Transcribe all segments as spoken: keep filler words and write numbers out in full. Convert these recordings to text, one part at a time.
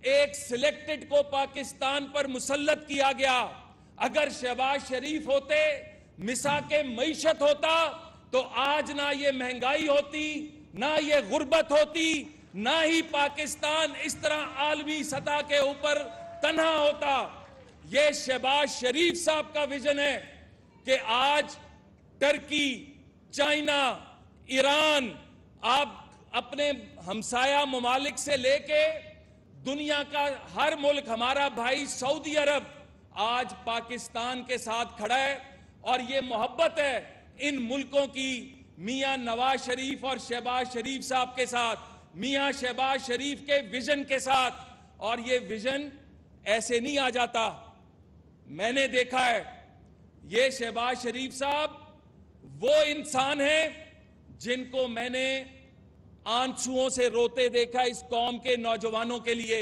ایک سلیکٹڈ کو پاکستان پر مسلط کیا گیا. اگر شہباز شریف ہوتے، مساک معیشت ہوتا، تو آج نہ یہ مہنگائی ہوتی، نہ یہ غربت ہوتی، نہ ہی پاکستان اس طرح عالمی سطح کے اوپر تنہا ہوتا. یہ شہباز شریف صاحب کا ویژن ہے کہ آج ترکی، چائنا، ایران، آپ اپنے ہمسایہ ممالک سے لے کے دنیا کا ہر ملک، ہمارا بھائی سعودی عرب آج پاکستان کے ساتھ کھڑا ہے. اور یہ محبت ہے ان ملکوں کی میاں نواز شریف اور شہباز شریف صاحب کے ساتھ، میاں شہباز شریف کے ویژن کے ساتھ. اور یہ ویژن ایسے نہیں آ جاتا. میں نے دیکھا ہے یہ شہباز شریف صاحب وہ انسان ہیں جن کو میں نے آنسوؤں سے روتے دیکھا اس قوم کے نوجوانوں کے لیے.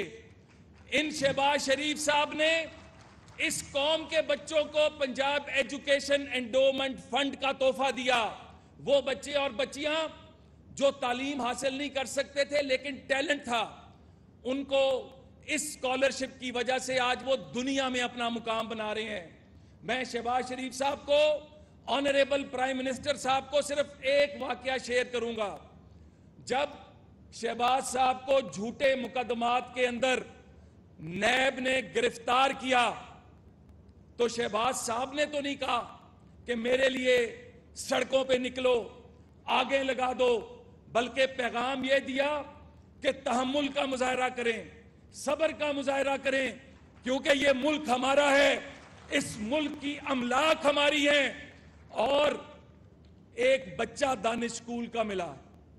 ان شہباز شریف صاحب نے اس قوم کے بچوں کو پنجاب ایجوکیشن انڈومنٹ فنڈ کا تحفہ دیا. وہ بچے اور بچیاں جو تعلیم حاصل نہیں کر سکتے تھے لیکن ٹیلنٹ تھا، ان کو اس اسکالرشپ کی وجہ سے آج وہ دنیا میں اپنا مقام بنا رہے ہیں. میں شہباز شریف صاحب کو، آنریبل پرائم منسٹر صاحب کو صرف ایک واقعہ شیئر کروں گا. جب شہباز صاحب کو جھوٹے مقدمات کے اندر نیب نے گرفتار کیا تو شہباز صاحب نے تو نہیں کہا کہ میرے لیے سڑکوں پہ نکلو، آگے لگا دو، بلکہ پیغام یہ دیا کہ تحمل کا مظاہرہ کریں، صبر کا مظاہرہ کریں، کیونکہ یہ ملک ہمارا ہے، اس ملک کی املاک ہماری ہیں. اور ایک بچہ دانش اسکول کا ملا،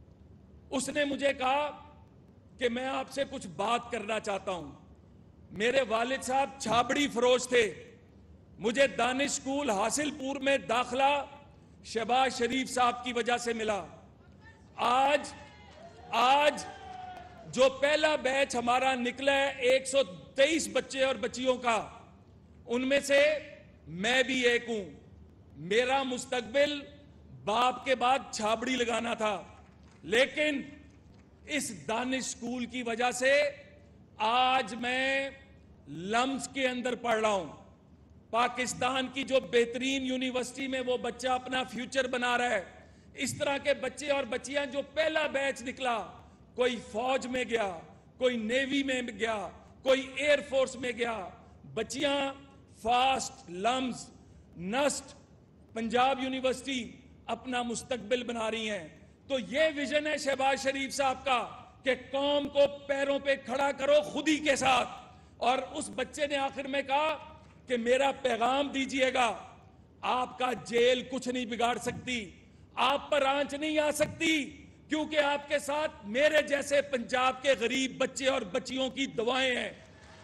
اس نے مجھے کہا کہ میں آپ سے کچھ بات کرنا چاہتا ہوں. میرے والد صاحب چھابڑی فروش تھے، مجھے دانش اسکول حاصل پور میں داخلہ شہباز شریف صاحب کی وجہ سے ملا. آج آج جو پہلا بیچ ہمارا نکلا ہے ایک سو تیئیس بچے اور بچیوں کا، ان میں سے میں بھی ایک ہوں. میرا مستقبل باپ کے بعد چھابڑی لگانا تھا، لیکن اس دانش اسکول کی وجہ سے آج میں لمز کے اندر پڑھ رہا ہوں. پاکستان کی جو بہترین یونیورسٹی میں وہ بچہ اپنا فیوچر بنا رہا ہے. اس طرح کے بچے اور بچیاں جو پہلا بیچ نکلا، کوئی فوج میں گیا، کوئی نیوی میں گیا، کوئی ایئر فورس میں گیا، بچیاں FAST, LUMS, NUST, Punjab university اپنا مستقبل بنا رہی ہیں. تو یہ ویژن ہے شہباز شریف صاحب کا کہ قوم کو پیروں پہ کھڑا کرو خودی کے ساتھ. اور اس بچے نے آخر میں کہا کہ میرا پیغام دیجئے گا، آپ کا جیل کچھ نہیں بگاڑ سکتی، آپ پر آنچ نہیں آ سکتی، کیونکہ آپ کے ساتھ میرے جیسے پنجاب کے غریب بچے اور بچیوں کی دعائیں ہیں.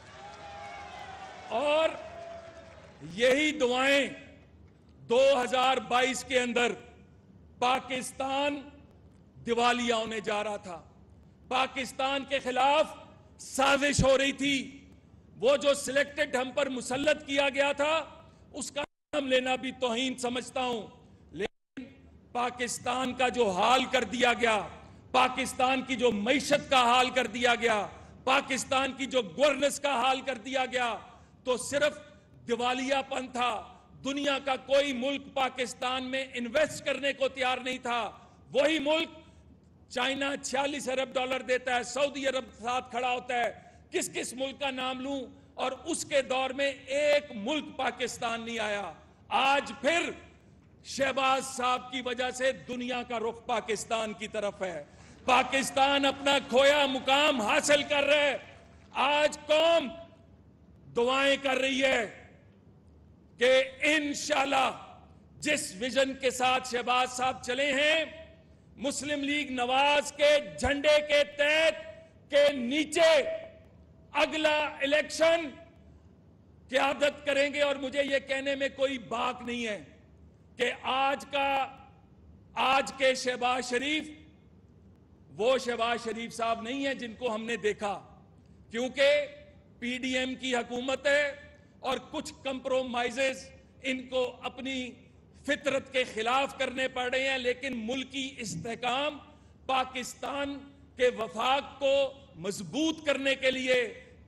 اور یہی دعائیں دو ہزار بائیس کے اندر پاکستان دیوالیہ ہونے جا رہا تھا، پاکستان کے خلاف سازش ہو رہی تھی. وہ جو سلیکٹڈ ہم پر مسلط کیا گیا تھا اس کا نام لینا بھی توہین سمجھتا ہوں، لیکن پاکستان کا جو حال کر دیا گیا، پاکستان کی جو معیشت کا حال کر دیا گیا، پاکستان کی جو گورننس کا حال کر دیا گیا، تو صرف دیوالیہ پن تھا. دنیا کا کوئی ملک پاکستان میں انویسٹ کرنے کو تیار نہیں تھا. وہی ملک چائنا چھیالیس ارب ڈالر دیتا ہے، سعودی عرب ساتھ کھڑا ہوتا ہے. کس کس ملک کا نام لوں؟ اور اس کے دور میں ایک ملک پاکستان نہیں آیا. آج پھر شہباز صاحب کی وجہ سے دنیا کا رخ پاکستان کی طرف ہے. پاکستان اپنا کھویا مقام حاصل کر رہے. آج قوم دعائیں کر رہی ہے کہ انشاءاللہ جس ویژن کے ساتھ شہباز صاحب چلے ہیں، مسلم لیگ نواز کے جھنڈے کے تحت کے نیچے اگلا الیکشن قیادت کریں گے. اور مجھے یہ کہنے میں کوئی باک نہیں ہے کہ آج کا آج کے شہباز شریف وہ شہباز شریف صاحب نہیں ہیں جن کو ہم نے دیکھا، کیونکہ پی ڈی ایم کی حکومت ہے اور کچھ کمپرومائزز ان کو اپنی فطرت کے خلاف کرنے پڑ رہے ہیں. لیکن ملکی استحکام، پاکستان کے وفاق کو مضبوط کرنے کے لیے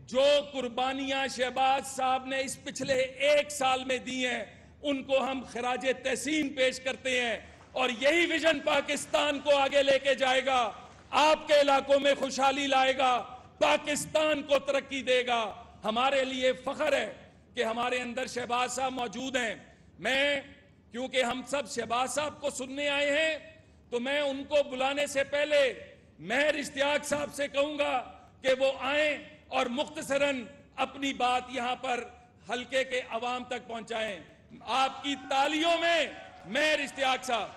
جو قربانیاں شہباز صاحب نے اس پچھلے ایک سال میں دی ہیں ان کو ہم خراج تحسین پیش کرتے ہیں، اور یہی ویژن پاکستان کو آگے لے کے جائے گا، آپ کے علاقوں میں خوشحالی لائے گا، پاکستان کو ترقی دے گا۔ ہمارے لیے فخر ہے کہ ہمارے اندر شہباز صاحب موجود ہیں۔ میں کیونکہ ہم سب شہباز صاحب کو سننے آئے ہیں تو میں ان کو بلانے سے پہلے مہر اشتیاق صاحب سے کہوں گا کہ وہ آئیں اور مختصراً اپنی بات یہاں پر حلقے کے عوام تک پہنچائیں۔ آپ کی تالیوں میں مہر اشتیاق صاحب۔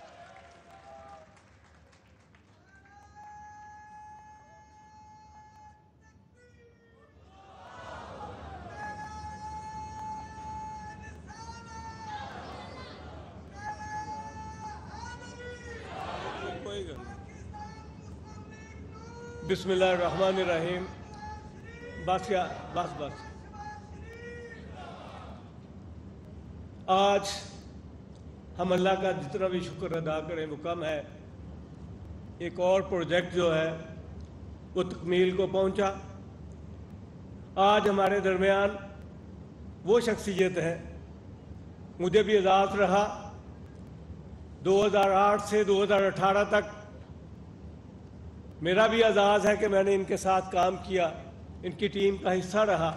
بسم اللہ الرحمن الرحیم۔ بس کیا بس بس آج ہم اللہ کا جتنا بھی شکر ادا کریں وہ کم ہے۔ ایک اور پروجیکٹ جو ہے وہ تکمیل کو پہنچا۔ آج ہمارے درمیان وہ شخصیت ہے، مجھے بھی اعزاز رہا دو ہزار آٹھ سے دو ہزار اٹھارہ تک میرا بھی اعزاز ہے کہ میں نے ان کے ساتھ کام کیا، ان کی ٹیم کا حصہ رہا۔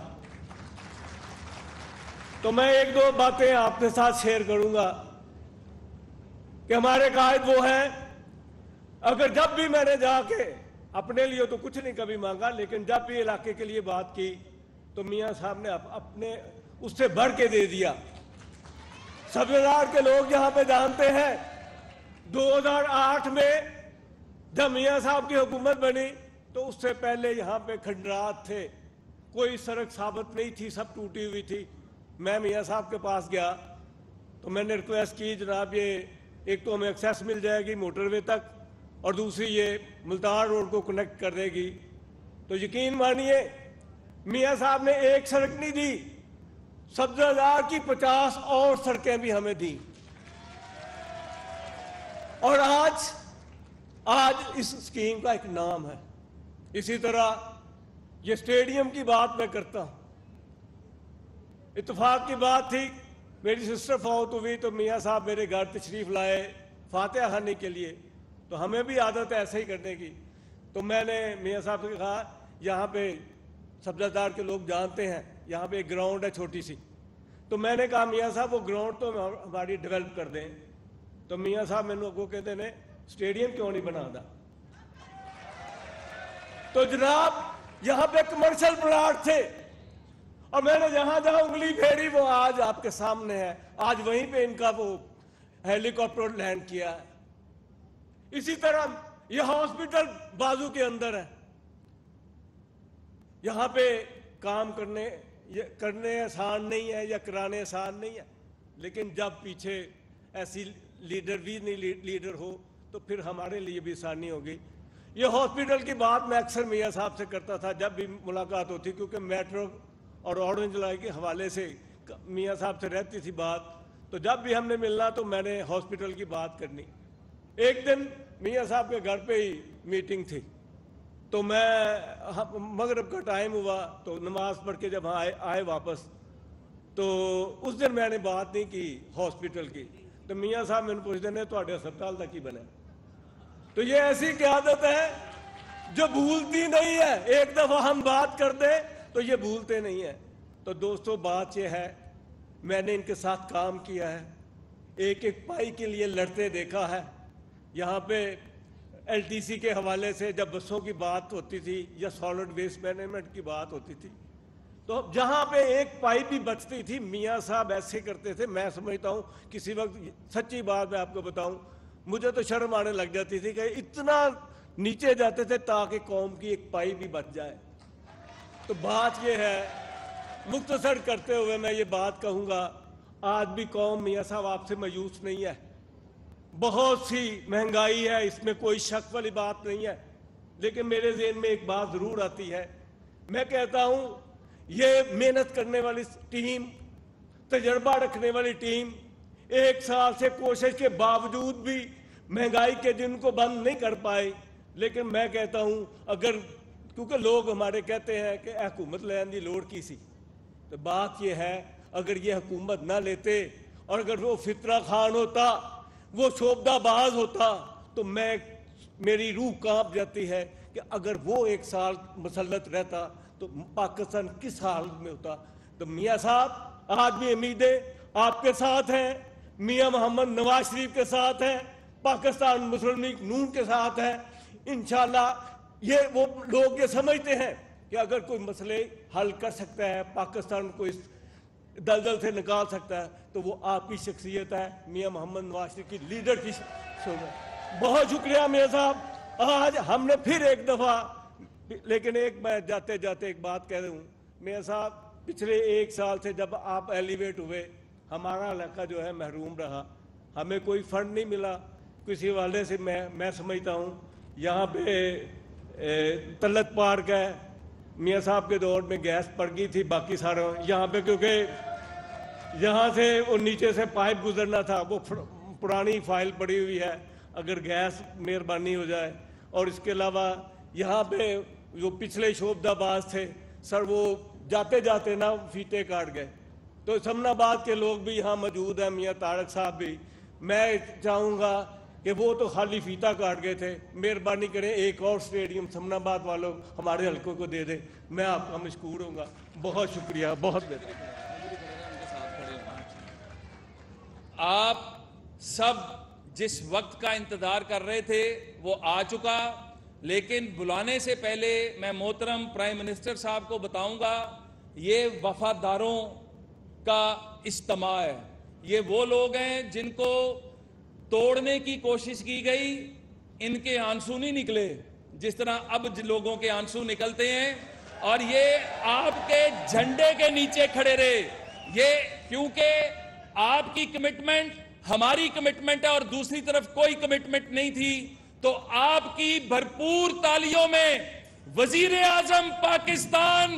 تو میں ایک دو باتیں آپ کے ساتھ شیئر کروں گا کہ ہمارے قائد وہ ہیں، اگر جب بھی میں نے جا کے اپنے لیے تو کچھ نہیں کبھی مانگا، لیکن جب بھی علاقے کے لیے بات کی تو میاں صاحب نے اپنے اس سے بڑھ کے دے دیا۔ سبزیدار کے لوگ یہاں پہ جانتے ہیں دو ہزار آٹھ میں جب میاں صاحب کی حکومت بنی تو اس سے پہلے یہاں پہ کھنڈرات تھے، کوئی سڑک ثابت نہیں تھی، سب ٹوٹی ہوئی تھی۔ میں میاں صاحب کے پاس گیا تو میں نے ریکویسٹ کی، جناب یہ ایک تو ہمیں ایکسیس مل جائے گی موٹر وے تک، اور دوسری یہ ملتان روڈ کو کنیکٹ کر دے گی۔ تو یقین مانیے میاں صاحب نے ایک سڑک نہیں دی، سبزیدار کی پچاس اور سڑکیں بھی ہمیں دیں۔ اور آج آج اس سکیم کا ایک نام ہے۔ اسی طرح یہ سٹیڈیم کی بات میں کرتا ہوں۔ اتفاق کی بات تھی، میری سسٹر فوت ہوئی تو میاں صاحب میرے گھر تشریف لائے فاتحہ خانی کے لیے، تو ہمیں بھی عادت ہے ایسے ہی کرنے کی۔ تو میں نے میاں صاحب سے کہا یہاں پہ سبزیدار کے لوگ جانتے ہیں یہاں پہ ایک گراؤنڈ ہے چھوٹی سی، تو میں نے کہا میاں صاحب وہ گراؤنڈ تو ہماری ڈیولپ کر دیں۔ تو میاں صاحب میں نے کو کہتے ہیں سٹیڈیم کیوں نہیں بنا دا؟ تو جناب یہاں پہ کمرشل پلاٹ تھے، اور میں نے جہاں جہاں انگلی پھیری وہ آج آپ کے سامنے ہے۔ آج وہیں پہ ان کا وہ ہیلی کاپٹر لینڈ کیا ہے۔ اسی طرح یہ ہاسپٹل بازو کے اندر ہے، یہاں پہ کام کرنے کرنے آسان نہیں ہے یا کرانے آسان نہیں ہے، لیکن جب پیچھے ایسی لیڈر بھی نہیں لیڈر ہو تو پھر ہمارے لیے بھی آسانی ہوگی۔ یہ ہاسپٹل کی بات میں اکثر میاں صاحب سے کرتا تھا جب بھی ملاقات ہوتی، کیونکہ میٹرو اور اورنج لائی کے حوالے سے میاں صاحب سے رہتی تھی بات، تو جب بھی ہم نے ملنا تو میں نے ہاسپٹل کی بات کرنی۔ ایک دن میاں صاحب کے گھر پہ ہی میٹنگ تھی، تو میں مغرب کا ٹائم ہوا تو نماز پڑھ کے جب آئے آئے واپس، تو اس دن میں نے بات نہیں کی ہاسپٹل کی، تو میاں صاحب میں نے پوچھ دینے تھوڑے ہسپتال تک ہی بنے۔ تو یہ ایسی قیادت ہے جو بھولتی نہیں ہے، ایک دفعہ ہم بات کر دیں تو یہ بھولتے نہیں ہیں۔ تو دوستو بات یہ ہے، میں نے ان کے ساتھ کام کیا ہے، ایک ایک پائی کے لیے لڑتے دیکھا ہے۔ یہاں پہ ایل ٹی سی کے حوالے سے جب بسوں کی بات ہوتی تھی یا سالڈ ویسٹ مینجمنٹ کی بات ہوتی تھی، تو جہاں پہ ایک پائی بھی بچتی تھی میاں صاحب ایسے کرتے تھے۔ میں سمجھتا ہوں کسی وقت سچی بات میں آپ کو بتاؤں، مجھے تو شرم آنے لگ جاتی تھی کہ اتنا نیچے جاتے تھے تاکہ قوم کی ایک پائی بھی بچ جائے۔ تو بات یہ ہے، مختصر کرتے ہوئے میں یہ بات کہوں گا، آج بھی قوم میاں صاحب آپ سے مایوس نہیں ہے۔ بہت سی مہنگائی ہے، اس میں کوئی شک والی بات نہیں ہے، لیکن میرے ذہن میں ایک بات ضرور آتی ہے۔ میں کہتا ہوں یہ محنت کرنے والی ٹیم، تجربہ رکھنے والی ٹیم ایک سال سے کوشش کے باوجود بھی مہنگائی کے دن کو بند نہیں کر پائے، لیکن میں کہتا ہوں اگر کیونکہ لوگ ہمارے کہتے ہیں کہ حکومت لین دی لوڑ کی سی. تو بات یہ ہے اگر یہ حکومت نہ لیتے اور اگر وہ فطرہ خان ہوتا, وہ شعبدہ باز ہوتا, تو میں میری روح کانپ جاتی ہے کہ اگر وہ ایک سال مسلط رہتا تو پاکستان کس حال میں ہوتا. تو میاں صاحب آج بھی امیدیں آپ کے ساتھ ہیں, میاں محمد نواز شریف کے ساتھ ہیں, پاکستان مسلم لیگ نون کے ساتھ ہیں. انشاءاللہ یہ وہ لوگ یہ سمجھتے ہیں کہ اگر کوئی مسئلے حل کر سکتا ہے, پاکستان کو اس دلدل سے نکال سکتا ہے, تو وہ آپ کی شخصیت ہے, میاں محمد نواز شریف کی لیڈر کی شخصیت. بہت شکریہ میاں صاحب. آج ہم نے پھر ایک دفعہ, لیکن ایک میں جاتے جاتے ایک بات کہہ رہا ہوں میاں صاحب, پچھلے ایک سال سے جب آپ ایلیویٹ ہوئے ہمارا علاقہ جو ہے محروم رہا, ہمیں کوئی فنڈ نہیں ملا. کسی والے سے میں میں سمجھتا ہوں یہاں پہ تلت پارک ہے, میاں صاحب کے دور میں گیس پڑ گئی تھی, باقی سارے یہاں پہ کیونکہ یہاں سے وہ نیچے سے پائپ گزرنا تھا, وہ پرانی فائل پڑی ہوئی ہے, اگر گیس مہربانی ہو جائے. اور اس کے علاوہ یہاں پہ جو پچھلے شعبدہ باز تھے سر, وہ جاتے جاتے نا فیتے کاٹ گئے. تو سمن آباد کے لوگ بھی یہاں موجود ہیں, میاں طارق صاحب بھی. میں چاہوں گا کہ وہ تو خالی فیتا کاٹ گئے تھے, مہربانی کریں ایک اور سٹیڈیم سمن آباد والوں ہمارے حلقوں کو دے دیں, میں آپ کا مشکور ہوں گا. بہت شکریہ. بہت بہتر. آپ سب جس وقت کا انتظار کر رہے تھے وہ آ چکا, لیکن بلانے سے پہلے میں محترم پرائم منسٹر صاحب کو بتاؤں گا یہ وفاداروں کا اجتماع ہے. یہ وہ لوگ ہیں جن کو توڑنے کی کوشش کی گئی, ان کے آنسو نہیں نکلے جس طرح اب لوگوں کے آنسو نکلتے ہیں, اور یہ آپ کے جھنڈے کے نیچے کھڑے رہے. یہ کیونکہ آپ کی کمٹمنٹ ہماری کمٹمنٹ ہے اور دوسری طرف کوئی کمٹمنٹ نہیں تھی, تو آپ کی بھرپور تالیوں میں وزیر اعظم پاکستان